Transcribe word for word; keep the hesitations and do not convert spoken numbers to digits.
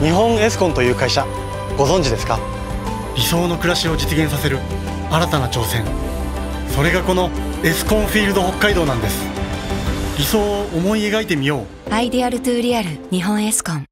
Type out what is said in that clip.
日本エスコンという会社ご存知ですか？ 理想の暮らしを実現させる新たな挑戦、それがこのエスコンフィールド北海道なんです。理想を思い描いてみよう。 アイデアルトゥーリアル日本エスコン。